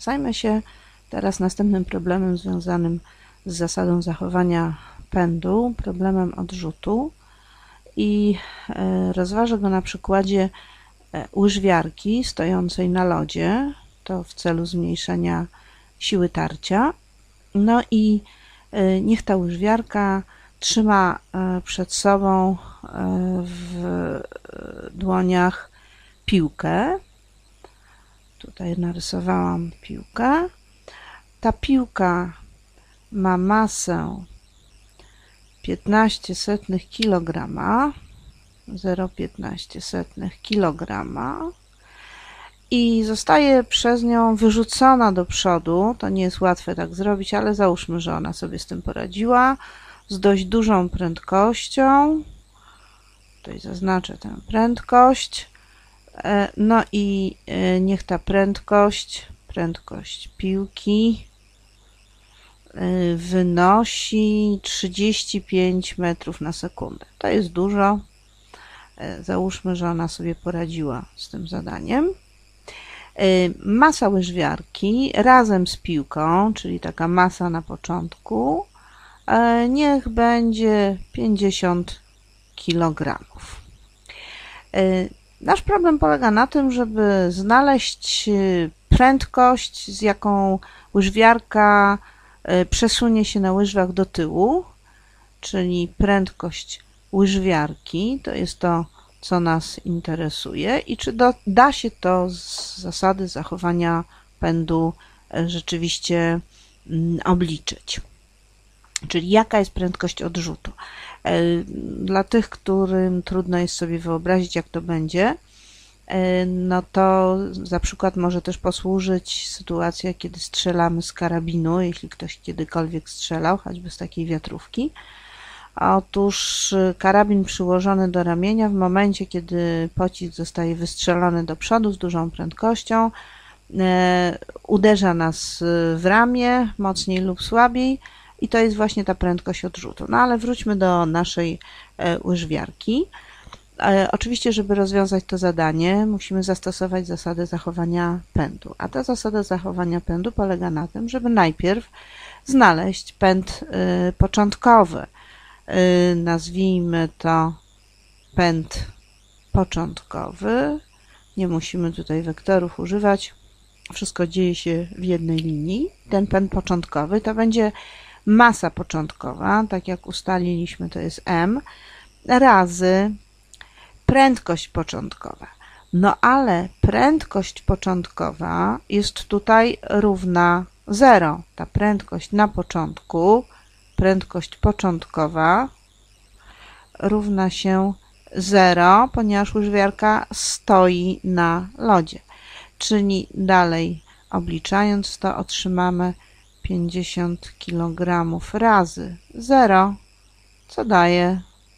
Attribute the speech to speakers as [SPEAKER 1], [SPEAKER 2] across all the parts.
[SPEAKER 1] Zajmę się teraz następnym problemem związanym z zasadą zachowania pędu, problemem odrzutu i rozważę go na przykładzie łyżwiarki stojącej na lodzie, to w celu zmniejszenia siły tarcia. No i niech ta łyżwiarka trzyma przed sobą w dłoniach piłkę. Tutaj narysowałam piłkę. Ta piłka ma masę 0,15 kg, 0,15 kg i zostaje przez nią wyrzucona do przodu. To nie jest łatwe tak zrobić, ale załóżmy, że ona sobie z tym poradziła z dość dużą prędkością. Tutaj zaznaczę tę prędkość. No i niech ta prędkość piłki wynosi 35 metrów na sekundę. To jest dużo. Załóżmy, że ona sobie poradziła z tym zadaniem. Masa łyżwiarki razem z piłką, czyli taka masa na początku, niech będzie 50 kg. Nasz problem polega na tym, żeby znaleźć prędkość, z jaką łyżwiarka przesunie się na łyżwach do tyłu, czyli prędkość łyżwiarki, to jest to, co nas interesuje i czy da się to z zasady zachowania pędu rzeczywiście obliczyć. Czyli jaka jest prędkość odrzutu. Dla tych, którym trudno jest sobie wyobrazić, jak to będzie, no to za przykład może też posłużyć sytuacja, kiedy strzelamy z karabinu, jeśli ktoś kiedykolwiek strzelał, choćby z takiej wiatrówki. Otóż karabin przyłożony do ramienia w momencie, kiedy pocisk zostaje wystrzelony do przodu z dużą prędkością, uderza nas w ramię mocniej lub słabiej i to jest właśnie ta prędkość odrzutu. No ale wróćmy do naszej łyżwiarki. Oczywiście, żeby rozwiązać to zadanie, musimy zastosować zasadę zachowania pędu. A ta zasada zachowania pędu polega na tym, żeby najpierw znaleźć pęd początkowy. Nazwijmy to pęd początkowy. Nie musimy tutaj wektorów używać. Wszystko dzieje się w jednej linii. Ten pęd początkowy to będzie masa początkowa, tak jak ustaliliśmy, to jest m, razy prędkość początkowa. No ale prędkość początkowa jest tutaj równa 0. Ta prędkość na początku, prędkość początkowa równa się 0, ponieważ łyżwiarka stoi na lodzie. Czyli dalej obliczając to otrzymamy 50 kg razy 0, co daje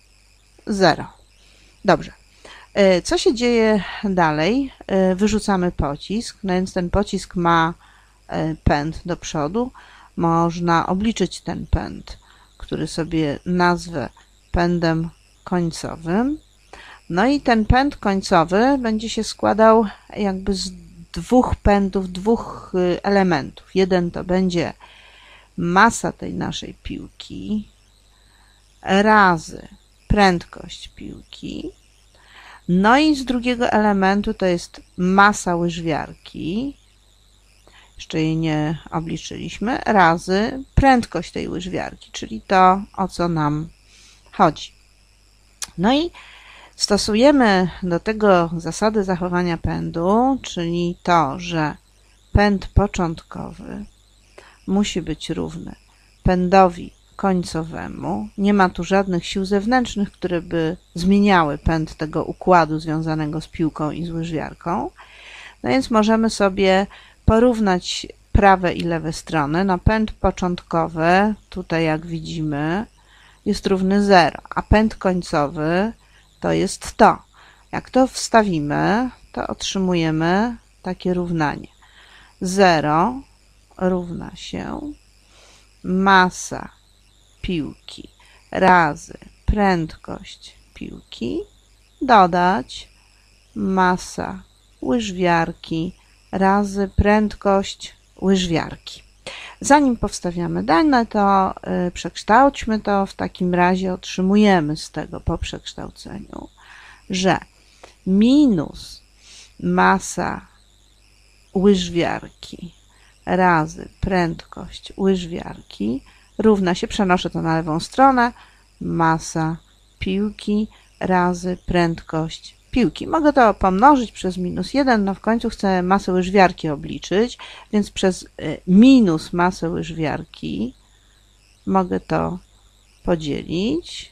[SPEAKER 1] 0. Dobrze. Co się dzieje dalej? Wyrzucamy pocisk, no więc ten pocisk ma pęd do przodu. Można obliczyć ten pęd, który sobie nazwę pędem końcowym. No i ten pęd końcowy będzie się składał jakby z dwóch pędów, dwóch elementów. Jeden to będzie masa tej naszej piłki razy prędkość piłki. No i z drugiego elementu to jest masa łyżwiarki, jeszcze jej nie obliczyliśmy, razy prędkość tej łyżwiarki, czyli to, o co nam chodzi. No i stosujemy do tego zasady zachowania pędu, czyli to, że pęd początkowy musi być równy pędowi końcowemu. Nie ma tu żadnych sił zewnętrznych, które by zmieniały pęd tego układu związanego z piłką i z łyżwiarką. No więc możemy sobie porównać prawe i lewe strony. No pęd początkowy, tutaj jak widzimy, jest równy 0, a pęd końcowy to jest to. Jak to wstawimy, to otrzymujemy takie równanie. 0 równa się masa piłki razy prędkość piłki dodać masa łyżwiarki razy prędkość łyżwiarki. Zanim powstawiamy dane, to przekształćmy to. W takim razie otrzymujemy z tego po przekształceniu, że minus masa łyżwiarki razy prędkość łyżwiarki równa się, przenoszę to na lewą stronę, masa piłki razy prędkość piłki. Mogę to pomnożyć przez -1, no w końcu chcę masę łyżwiarki obliczyć, więc przez minus masę łyżwiarki mogę to podzielić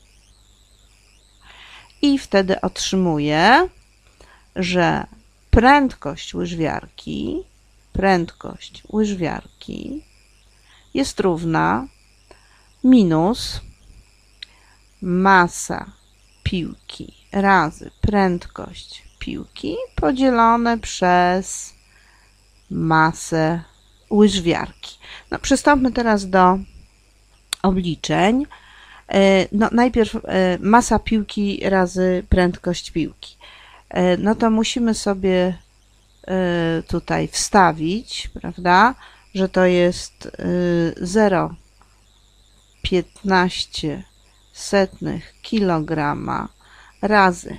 [SPEAKER 1] i wtedy otrzymuję, że prędkość łyżwiarki jest równa minus masa piłki razy prędkość piłki podzielone przez masę łyżwiarki. No, przystąpmy teraz do obliczeń. No, najpierw masa piłki razy prędkość piłki. No to musimy sobie tutaj wstawić, prawda, że to jest 0,15 kg razy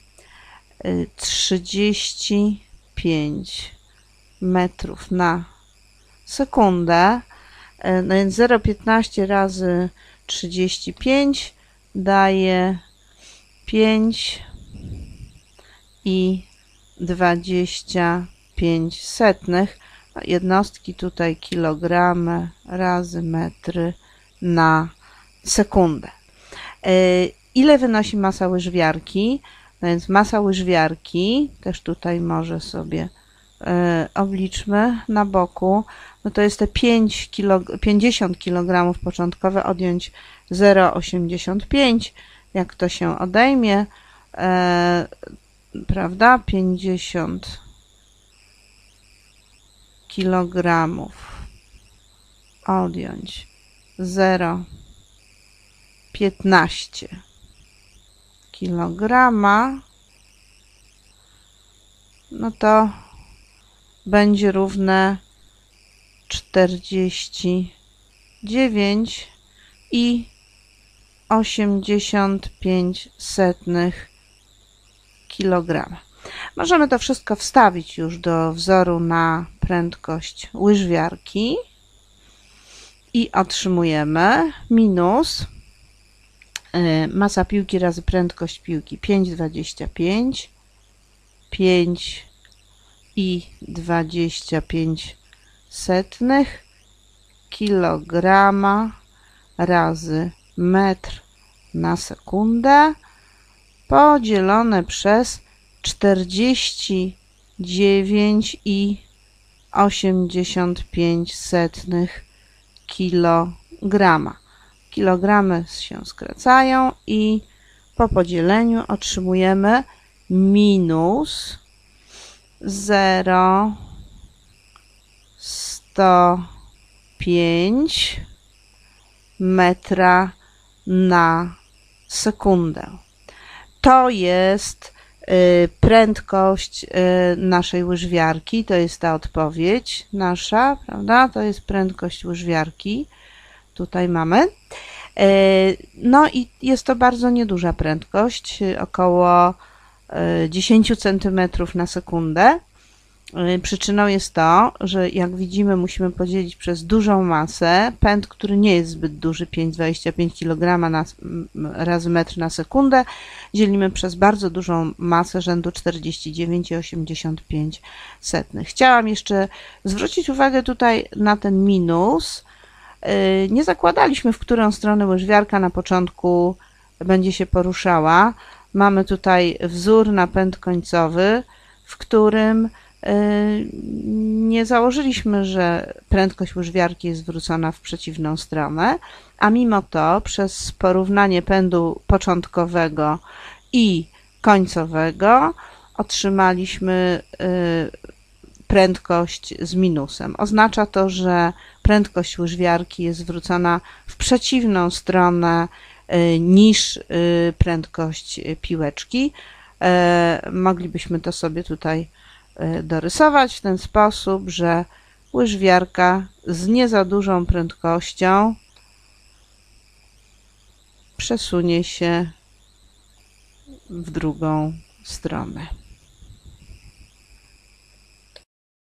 [SPEAKER 1] 35 metrów na sekundę. No więc 0,15 razy 35 daje 5,25. No, jednostki tutaj kilogramy razy metry na sekundę. Ile wynosi masa łyżwiarki? No więc masa łyżwiarki, też tutaj może sobie obliczmy na boku, no to jest te 50 kg początkowe, odjąć 0,85, jak to się odejmie, prawda, 50 kg odjąć 0,15 kg, no to będzie równe 49,85 kg. Możemy to wszystko wstawić już do wzoru na prędkość łyżwiarki i otrzymujemy minus masa piłki razy prędkość piłki 5,25, 5,25 kg razy metr na sekundę podzielone przez 49,85 kg. Kilogramy się skracają i po podzieleniu otrzymujemy minus 0,105 metra na sekundę. To jest prędkość naszej łyżwiarki, to jest ta odpowiedź nasza, prawda? To jest prędkość łyżwiarki. Tutaj mamy. No i jest to bardzo nieduża prędkość, około 10 cm na sekundę. Przyczyną jest to, że jak widzimy, musimy podzielić przez dużą masę pęd, który nie jest zbyt duży, 5,25 kg razy metr na sekundę, dzielimy przez bardzo dużą masę rzędu 49,85. Chciałam jeszcze zwrócić uwagę tutaj na ten minus. Nie zakładaliśmy, w którą stronę łyżwiarka na początku będzie się poruszała. Mamy tutaj wzór na pęd końcowy, w którym nie założyliśmy, że prędkość łyżwiarki jest zwrócona w przeciwną stronę, a mimo to przez porównanie pędu początkowego i końcowego otrzymaliśmy prędkość z minusem. Oznacza to, że prędkość łyżwiarki jest zwrócona w przeciwną stronę niż prędkość piłeczki. Moglibyśmy to sobie tutaj dorysować w ten sposób, że łyżwiarka z nie za dużą prędkością przesunie się w drugą stronę.